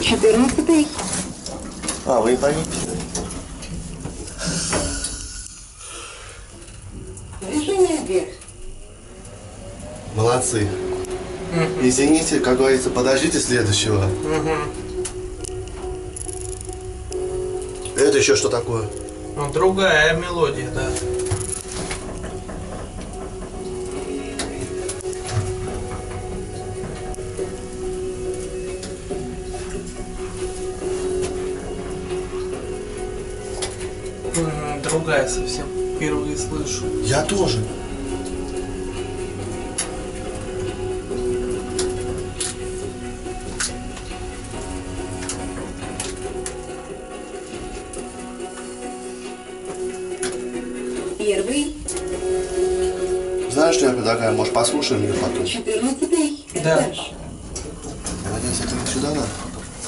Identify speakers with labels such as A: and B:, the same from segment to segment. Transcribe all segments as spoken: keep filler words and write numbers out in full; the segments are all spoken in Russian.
A: Четырнадцатый.
B: А, вы поедете?
A: Движение вверх.
B: Молодцы. Угу. Извините, как говорится, подождите следующего.
C: Угу.
B: Это еще что такое?
C: Ну, другая мелодия, да. Другая совсем. Впервые слышу.
B: Я тоже.
A: Первый.
B: Знаешь, что я предлагаю? Может, послушаем ее потом?
A: Четырнадцатый.
C: Да.
A: Этаж.
B: Я надеюсь, это не сюда надо.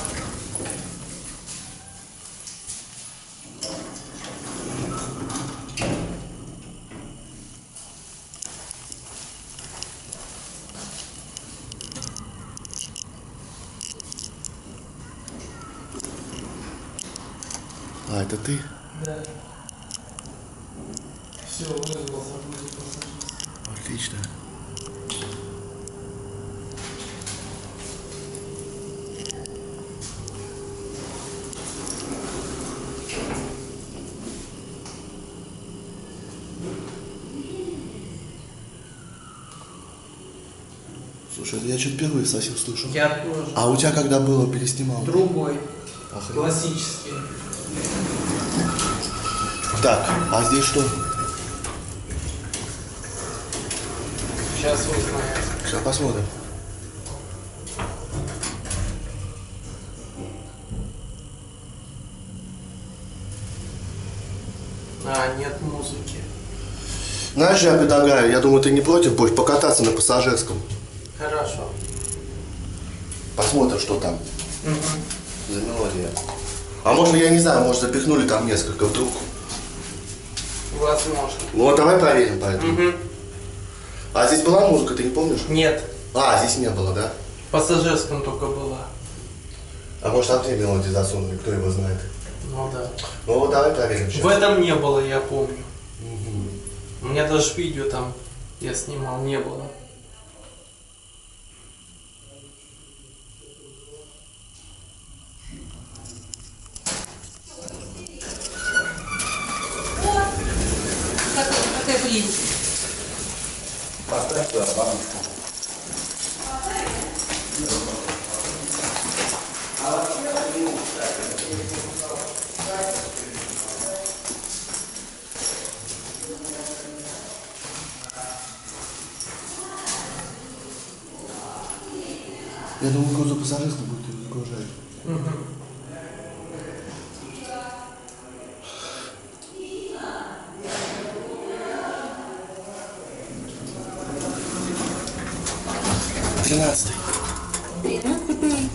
B: А, это ты?
C: Да. Все, вызвался, вызвался.
B: Отлично. Слушай, я что-то впервые совсем слышу.
C: Я тоже.
B: А у тебя когда было переснимал?
C: Другой.
B: Охренеть.
C: Классический.
B: Так, а здесь что?
C: Сейчас узнаем.
B: Сейчас посмотрим.
C: А, нет музыки.
B: Знаешь, я предлагаю, я думаю, ты не против будешь покататься на пассажирском.
C: Хорошо.
B: Посмотрим, что там
C: Угу.
B: за мелодия. А может, я не знаю, может, запихнули там несколько вдруг.
C: Возможно.
B: Вот, давай проверим поэтому.
C: Угу.
B: А здесь была музыка, ты не помнишь?
C: Нет.
B: А, здесь не было, да?
C: В пассажирском только была.
B: А может, там две мелодии засунули, кто его знает.
C: Ну да.
B: Ну вот, давай проверим сейчас.
C: В этом не было, я помню.
B: Угу.
C: У меня даже видео там я снимал, не было.
A: Какая блин?
B: Поставь туда баночку. Я думаю, грузу пассажирский будет загружать.
C: Угу.
B: Тринадцатый.
A: Тринадцатый.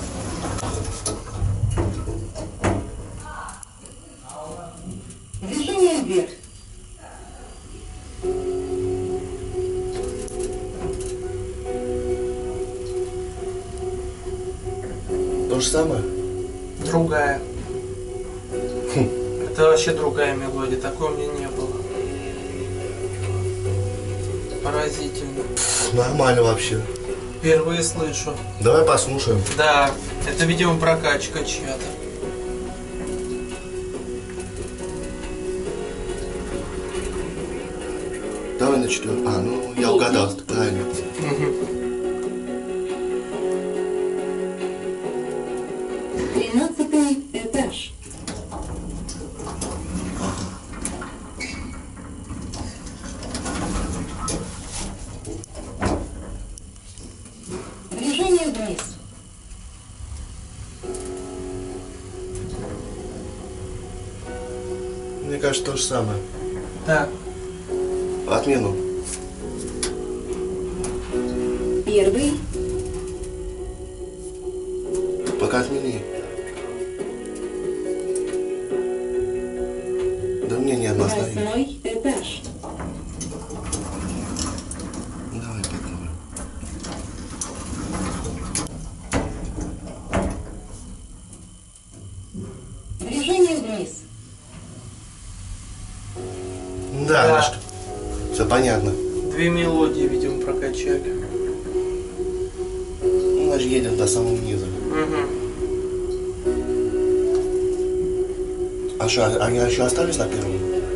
A: Движение вверх.
B: То же самое?
C: Другая.
B: Хм.
C: Это вообще другая мелодия, такой у меня не было. Поразительно.
B: Нормально вообще.
C: Впервые слышу.
B: Давай послушаем.
C: Да, это, видимо, прокачка чья-то.
B: Давай на четвертый. А, ну я угадал, правильно.
C: Угу.
A: Тринадцатый этаж. Движение вниз.
B: Мне кажется, то же самое.
C: Так.
B: Отмену.
A: Первый.
B: Пока отмени. Да мне не одна останови.
A: Восьмой этаж.
B: Давай попробуем. Да,
C: Да.
B: значит. Все понятно.
C: Две мелодии, видимо, прокачали.
B: Ну, значит, едем до самого низа.
C: Угу.
B: А что, они еще остались на первом?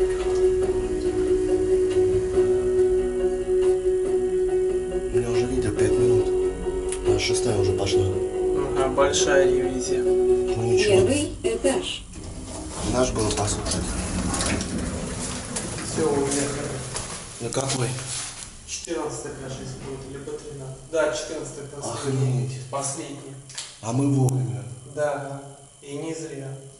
B: У меня уже видео пять минут. А шестая уже пошла.
C: Ага, большая ревизия.
B: Ну ничего.
A: Первый этаж.
B: Наш было послушать.
C: Все, уехали.
B: Ну какой?
C: четырнадцатая, кажется, будет, либо тринадцатая. Да, четырнадцатая последняя.
B: Охренеть.
C: Последняя.
B: А мы вовремя.
C: Да, и не зря.